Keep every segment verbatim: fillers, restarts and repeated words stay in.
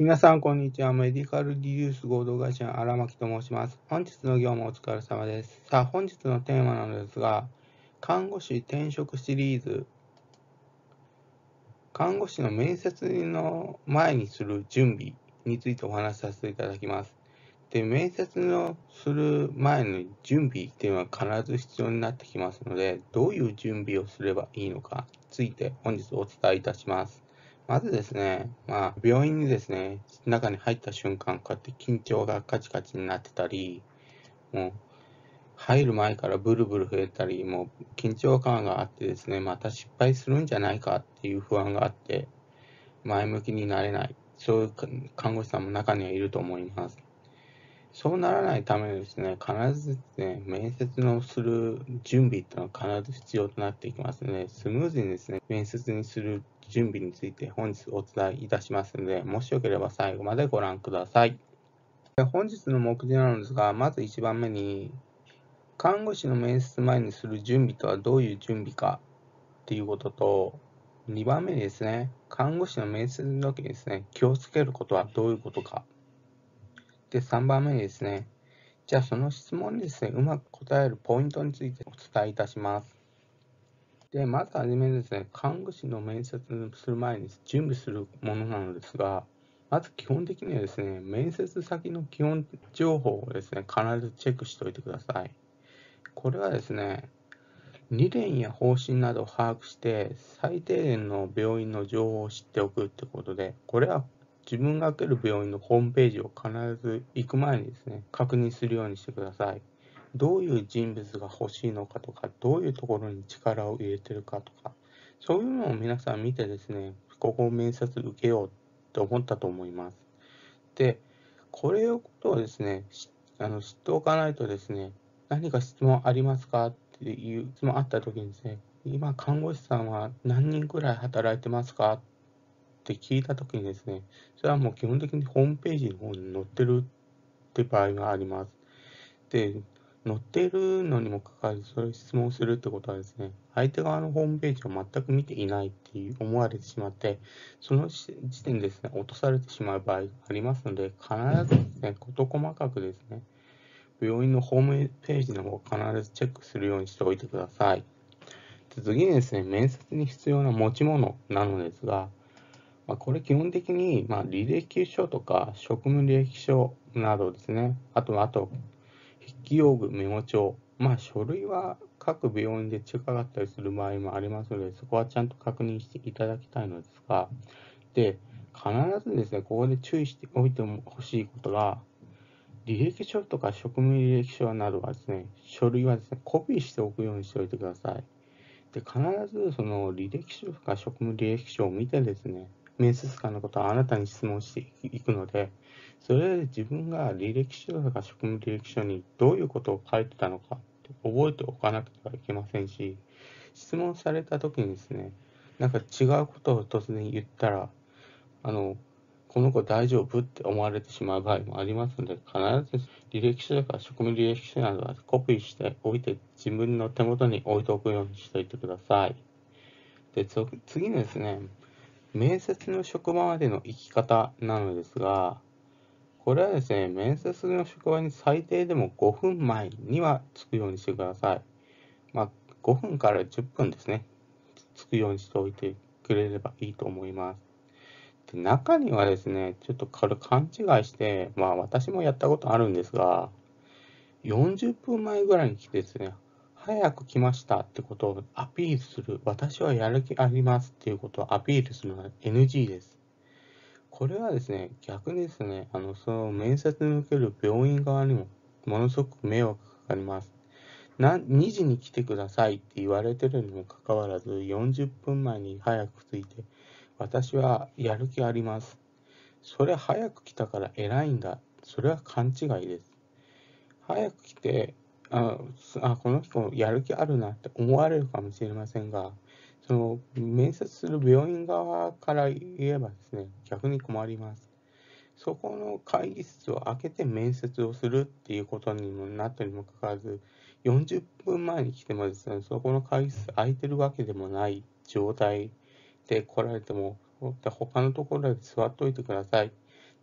皆さん、こんにちは。メディカルリユース合同会社の荒牧と申します。本日の業務お疲れ様です。さあ、本日のテーマなのですが、看護師転職シリーズ、看護師の面接の前にする準備についてお話しさせていただきます。で、面接のする前の準備っていうのは必ず必要になってきますので、どういう準備をすればいいのかについて本日お伝えいたします。まずですね、まあ、病院にですね、中に入った瞬間、こうやって緊張がカチカチになってたり、もう入る前からブルブル増えたり、もう緊張感があってですね、また失敗するんじゃないかっていう不安があって、前向きになれない、そういう看護師さんも中にはいると思います。そうならないためにですね、必ずですね、面接のする準備っていうのは必ず必要となっていきますので、スムーズにですね、面接にする準備について本日お伝えいたしますので、もしよければ最後までご覧ください。本日の目次なのですが、まずいちばんめに、看護師の面接前にする準備とはどういう準備かっていうことと、にばんめにですね、看護師の面接の時にですね、気をつけることはどういうことか。で、さんばんめにですね、じゃあその質問にですね、うまく答えるポイントについてお伝えいたします。で、まずはじめにですね、看護師の面接する前に準備するものなのですが、まず基本的にはですね、面接先の基本情報をですね、必ずチェックしておいてください。これはですね、理念や方針などを把握して、最低限の病院の情報を知っておくってことで、これは自分が受ける病院のホームページを必ず行く前にですね、確認するようにしてください。どういう人物が欲しいのかとか、どういうところに力を入れてるかとか、そういうのを皆さん見てですね、ここを面接受けようって思ったと思います。で、これをことをですね、あの知っておかないとですね、何か質問ありますかっていう質問あった時にですね、今看護師さんは何人くらい働いてますかって聞いた時にですね、それはもう基本的にホームページの方に載ってるって場合があります。で、載っているのにもかかわらず、それを質問するってことはですね、相手側のホームページを全く見ていないっていう思われてしまって、その時点でですね、落とされてしまう場合がありますので、必ずですね、事細かくですね、病院のホームページの方を必ずチェックするようにしておいてください。で次にですね、面接に必要な持ち物なのですが、まあ、これ基本的に、まあ、履歴書とか職務履歴書などですね、あと、あと、筆記用具、メモ帳、まあ、書類は各病院で違かったりする場合もありますので、そこはちゃんと確認していただきたいのですが、で、必ずですね、ここで注意しておいてほしいことが、履歴書とか職務履歴書などはですね、書類はですね、コピーしておくようにしておいてください。で、必ずその履歴書とか職務履歴書を見てですね、面接官のことはあなたに質問していくので、それで自分が履歴書とか職務履歴書にどういうことを書いてたのかって覚えておかなくてはいけませんし、質問された時にですね、なんか違うことを突然言ったら、あの、この子大丈夫って思われてしまう場合もありますので、必ず履歴書とか職務履歴書などはコピーしておいて、自分の手元に置いておくようにしておいてください。で、次にですね、面接の職場までの行き方なのですが、これはですね、面接の職場に最低でもごふんまえには着くようにしてください。まあ、ごふんからじゅっぷんですね、着くようにしておいてくれればいいと思います。で中にはですね、ちょっとこれ勘違いして、まあ私もやったことあるんですが、よんじゅっぷんまえぐらいに来てですね、早く来ましたってことをアピールする、私はやる気ありますっていうことをアピールするのは エヌジー です。これはですね、逆にですね、あの、その面接に受ける病院側にもものすごく迷惑がかかります。なにじに来てくださいって言われてるにもかかわらず、よんじゅっぷんまえに早く着いて、私はやる気あります。それ早く来たから偉いんだ。それは勘違いです。早く来て、あ、あこの人やる気あるなって思われるかもしれませんが、その面接する病院側から言えばですね、逆に困ります。そこの会議室を開けて面接をするっていうことにもなったにもかかわらず、よんじゅっぷんまえに来てもですね、そこの会議室空いてるわけでもない状態で来られても、他のところで座っといてくださいっ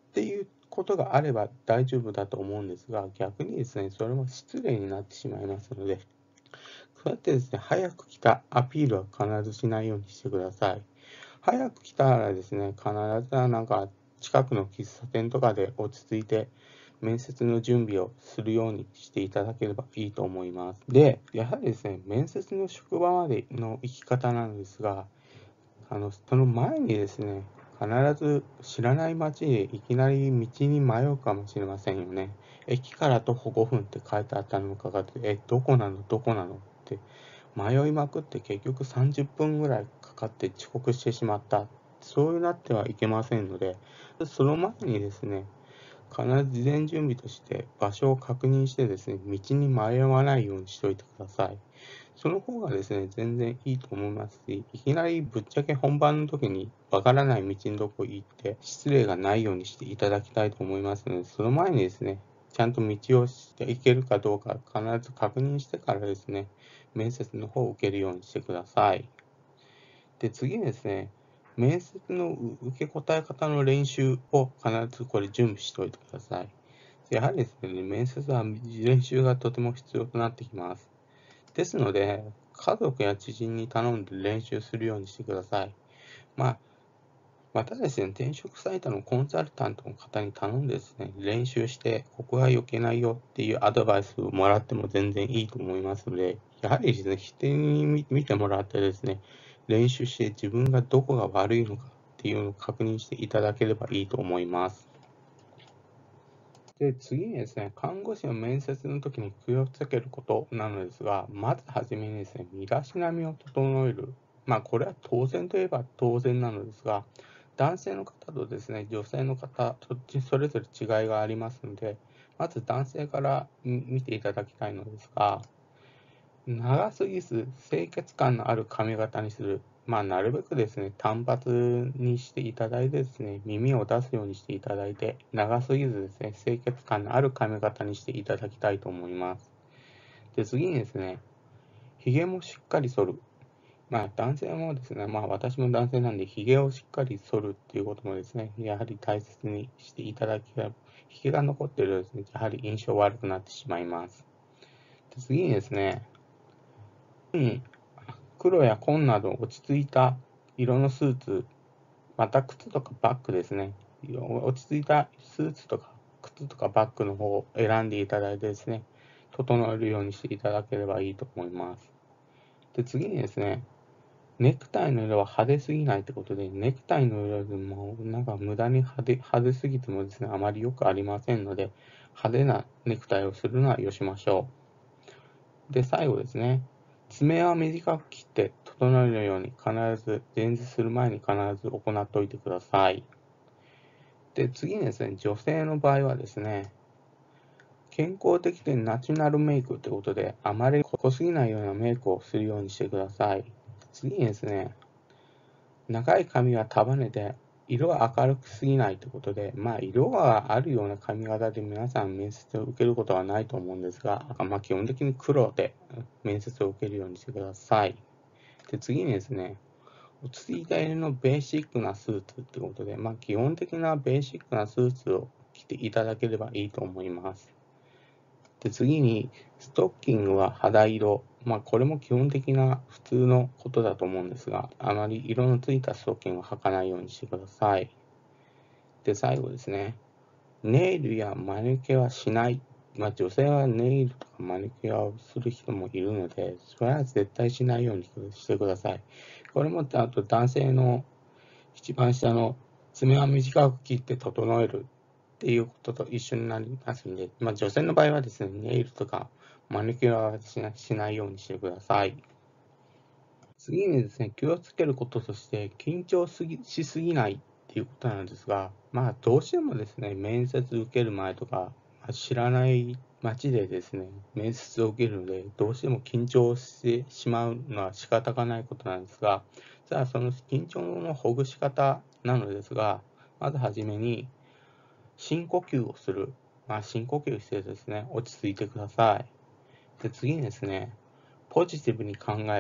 っていうことがあれば大丈夫だと思うんですが、逆にですね、それも失礼になってしまいますので、そうやってですね、早く来たアピールは必ずしないようにしてください。早く来たらですね、必ずなんか近くの喫茶店とかで落ち着いて面接の準備をするようにしていただければいいと思います。で、やはりですね、面接の職場までの行き方なんですが、あの、その前にですね、必ず知らない街でいきなり道に迷うかもしれませんよね。駅から徒歩ごふんって書いてあったのにかかって、え、どこなのどこなのって迷いまくって結局さんじゅっぷんぐらいかかって遅刻してしまった。そうなってはいけませんので、その前にですね、必ず事前準備として場所を確認してですね、道に迷わないようにしておいてください。その方がですね、全然いいと思いますし、いきなりぶっちゃけ本番の時にわからない道のとこ行って失礼がないようにしていただきたいと思いますので、その前にですね、ちゃんと道をしていけるかどうか必ず確認してからですね、面接の方を受けるようにしてください。で、次にですね、面接の受け答え方の練習を必ずこれ準備しておいてください。やはりですね、面接は練習がとても必要となってきます。ですので、家族や知人に頼んで練習するようにしてください。まあ、またですね、転職サイトのコンサルタントの方に頼んでですね、練習して、ここは避けないよっていうアドバイスをもらっても全然いいと思いますので、やはりですね、人に見てもらってですね、練習して自分がどこが悪いのかっていうのを確認していただければいいと思います。で、次にですね、看護師の面接の時に気をつけることなのですが、まずはじめにですね、身だしなみを整える。まあ、これは当然といえば当然なのですが、男性の方とですね、女性の方、そっちそれぞれ違いがありますので、まず男性から見ていただきたいのですが、長すぎず清潔感のある髪型にする。まあ、なるべくですね、単発にしていただいてですね、耳を出すようにしていただいて、長すぎずですね、清潔感のある髪型にしていただきたいと思います。で、次にですね、髭もしっかり剃る。まあ、男性もですね、まあ、私も男性なんで、髭をしっかり剃るっていうこともですね、やはり大切にしていただきたい。髭が残っているとですね、やはり印象悪くなってしまいます。で、次にですね、に黒や紺など落ち着いた色のスーツ、また靴とかバッグですね。落ち着いたスーツとか靴とかバッグの方を選んでいただいてですね、整えるようにしていただければいいと思います。で、次にですね、ネクタイの色は派手すぎないってことで、ネクタイの色でもなんか無駄に派手派手すぎてもですね、あまり良くありませんので、派手なネクタイをするのはよしましょう。で、最後ですね。爪は短く切って整えるように必ず、前日する前に必ず行っておいてください。で、次にですね、女性の場合はですね、健康的でナチュラルメイクってことで、あまり濃すぎないようなメイクをするようにしてください。次にですね、長い髪は束ねて、色は明るくすぎないということで、まあ、色があるような髪型で皆さん面接を受けることはないと思うんですが、まあ、基本的に黒で面接を受けるようにしてください。で、次にですね、落ち着いた色のベーシックなスーツってことで、まあ、基本的なベーシックなスーツを着ていただければいいと思います。で、次に、ストッキングは肌色。まあ、これも基本的な普通のことだと思うんですが、あまり色のついたストッキングを履かないようにしてください。で、最後ですね。ネイルやマニキュアはしない。まあ、女性はネイルとかマニキュアをする人もいるので、それは絶対しないようにしてください。これも、あと男性の一番下の爪は短く切って整えるっていうことと一緒になりますので、まあ、女性の場合はですね、ネイルとかマニキュアはしなしないようにしてください。次にですね、気をつけることとして、緊張すぎしすぎないっていうことなんですが、まあ、どうしてもですね、面接受ける前とか、まあ、知らない街でですね、面接を受けるので、どうしても緊張してしまうのは仕方がないことなんですが、じゃあその緊張のほぐし方なのですが、まずはじめに、深呼吸をする。まあ、深呼吸してですね、落ち着いてください。で、次にですね、ポジティブに考える。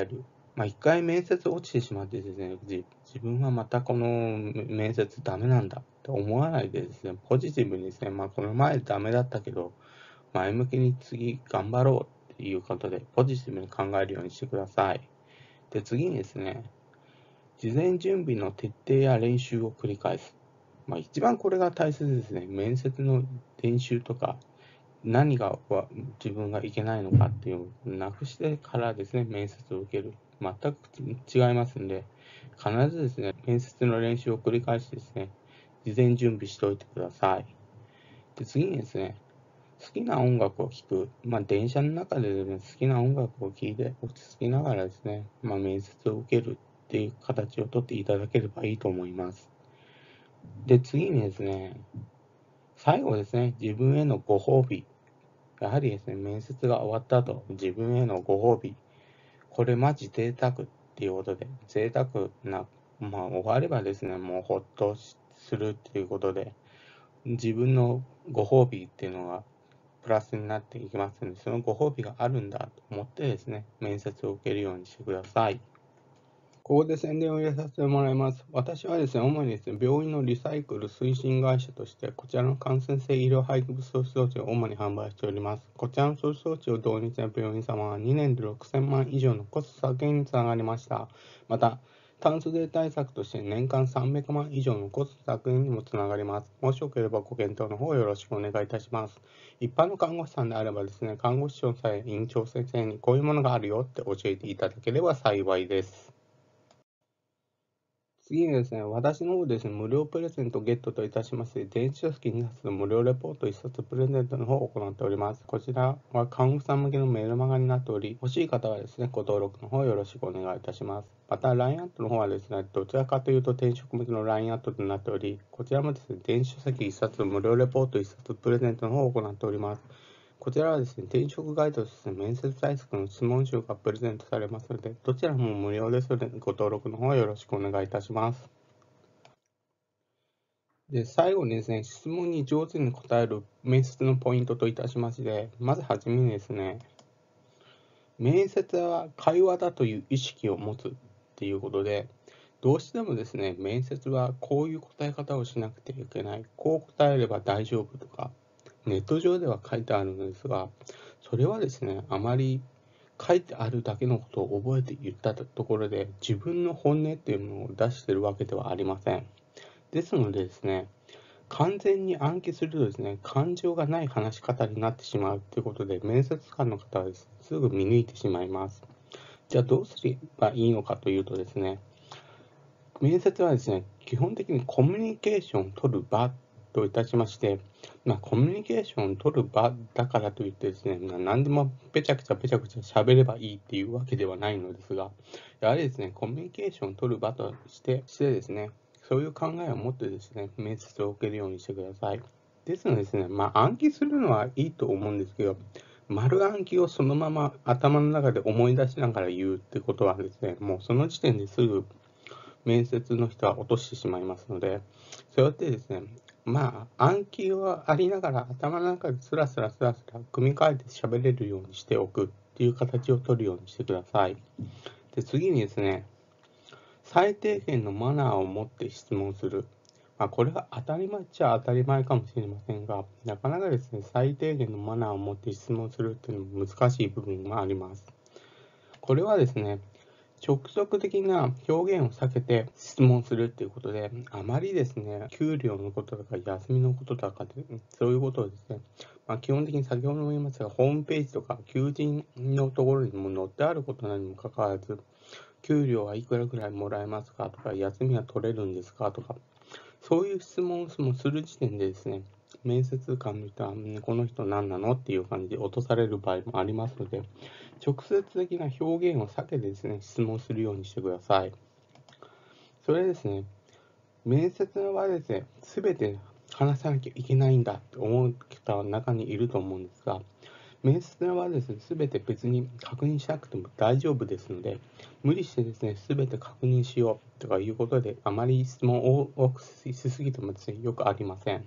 まあ、一回面接落ちてしまってですね、じ自分はまたこの面接ダメなんだって思わないでですね、ポジティブにですね、まあ、この前ダメだったけど、前向きに次頑張ろうっていうことで、ポジティブに考えるようにしてください。で、次にですね、事前準備の徹底や練習を繰り返す。まあ、一番これが大切ですね。面接の練習とか、何が自分がいけないのかっていうのをなくしてからですね、面接を受ける。全く違いますんで、必ずですね、面接の練習を繰り返してですね、事前準備しておいてください。で、次にですね、好きな音楽を聴く。まあ、電車の中で、ね、好きな音楽を聴いて、落ち着きながらですね、まあ、面接を受けるっていう形をとっていただければいいと思います。で、次にですね、最後ですね、自分へのご褒美。やはりですね、面接が終わった後、自分へのご褒美。これマジ贅沢っていうことで、贅沢な、まあ終わればですね、もうほっとするっていうことで、自分のご褒美っていうのがプラスになっていきますので、そのご褒美があるんだと思ってですね、面接を受けるようにしてください。ここで宣伝を入れさせてもらいます。私はですね、主にですね、病院のリサイクル推進会社として、こちらの感染性医療廃棄物掃除装置を主に販売しております。こちらの掃除装置を導入した病院様はにねんでろくせんまん以上のコスト削減につながりました。また、炭素税対策として年間さんびゃくまん以上のコスト削減にもつながります。もしよければご検討の方よろしくお願いいたします。一般の看護師さんであればですね、看護師長さえ院長先生にこういうものがあるよって教えていただければ幸いです。次にですね、私の方ですね、無料プレゼントゲットといたしまして、電子書籍にさつの無料レポートいっさつプレゼントの方を行っております。こちらは看護師さん向けのメールマガになっており、欲しい方はですね、ご登録の方よろしくお願いいたします。また、ライン アットの方はですね、どちらかというと転職向けの ライン アットとなっており、こちらもですね、電子書籍いっさつ無料レポートいっさつプレゼントの方を行っております。こちらはですね、転職ガイドとして面接対策の質問集がプレゼントされますので、どちらも無料ですので、ご登録の方よろしくお願いいたします。で、最後にですね、質問に上手に答える面接のポイントといたしまして、まずはじめにですね、面接は会話だという意識を持つっていうことで、どうしてもですね、面接はこういう答え方をしなくてはいけない、こう答えれば大丈夫とか、ネット上では書いてあるのですが、それはですね、あまり書いてあるだけのことを覚えて言ったところで、自分の本音っていうものを出しているわけではありません。ですのでですね、完全に暗記するとですね、感情がない話し方になってしまうということで、面接官の方はですね、すぐ見抜いてしまいます。じゃあどうすればいいのかというとですね、面接はですね、基本的にコミュニケーションを取る場といたしまして、まあ、コミュニケーションを取る場だからといってですね、まあ、何でもぺちゃくちゃぺちゃくちゃ喋ればいいっていうわけではないのですが、やはりですね、コミュニケーションを取る場としてしてですね、そういう考えを持ってですね、面接を受けるようにしてください。ですのでですね、まあ、暗記するのはいいと思うんですけど、丸暗記をそのまま頭の中で思い出しながら言うってことはですね、もうその時点ですぐ面接の人は落としてしまいますので、そうやってですね、まあ、暗記はありながら頭の中でスラスラスラスラ組み替えて喋れるようにしておくっていう形を取るようにしてください。で、次にですね、最低限のマナーを持って質問する。まあ、これが当たり前っちゃ当たり前かもしれませんが、なかなかですね、最低限のマナーを持って質問するっていうのも難しい部分があります。これはですね、直属的な表現を避けて質問するっていうことで、あまりですね、給料のこととか休みのこととかで、そういうことをですね、まあ、基本的に先ほども言いましたが、ホームページとか求人のところにも載ってあることなにもかかわらず、給料はいくらぐらいもらえますかとか、休みは取れるんですかとか、そういう質問をする時点でですね、面接官の人は、この人何なのっていう感じで落とされる場合もありますので、直接的な表現を避けてですね、質問するようにしてください。それですね、面接の場でですね、すべて話さなきゃいけないんだって思う方は中にいると思うんですが、面接の場でですね、すべて別に確認しなくても大丈夫ですので、無理してですね、すべて確認しようとかいうことで、あまり質問を多くしすぎてもですね、よくありません。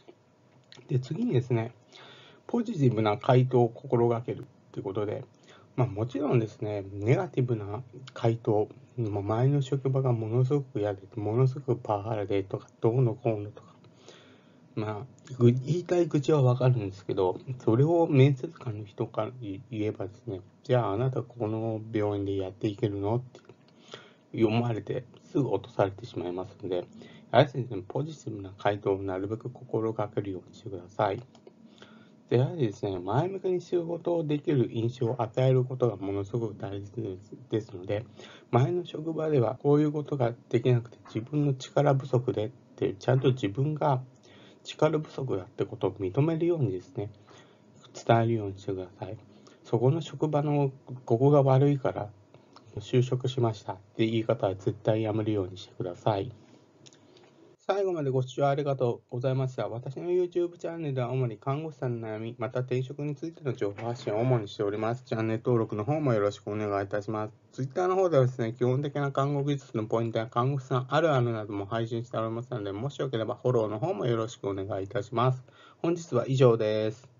で、次にですね、ポジティブな回答を心がけるということで、 まあ、もちろんですね、ネガティブな回答、まあ前の職場がものすごく嫌で、ものすごくパワハラでとか、どうのこうのとか、まあ、ぐ言いたい口はわかるんですけど、それを面接官の人から言えばですね、じゃああなたこの病院でやっていけるのって読まれてすぐ落とされてしまいますので、やはりですね、ポジティブな回答をなるべく心がけるようにしてください。で、やはりですね、前向きに仕事をできる印象を与えることがものすごく大事ですですので、前の職場ではこういうことができなくて自分の力不足でって、ちゃんと自分が力不足だってことを認めるようにですね、伝えるようにしてください。そこの職場のここが悪いから就職しましたって言い方は絶対やめるようにしてください。最後までご視聴ありがとうございました。私の YouTube チャンネルでは主に看護師さんの悩み、また転職についての情報発信を主にしております。チャンネル登録の方もよろしくお願いいたします。Twitter の方ではですね、基本的な看護技術のポイントや看護師さんあるあるなども配信しておりますので、もしよければフォローの方もよろしくお願いいたします。本日は以上です。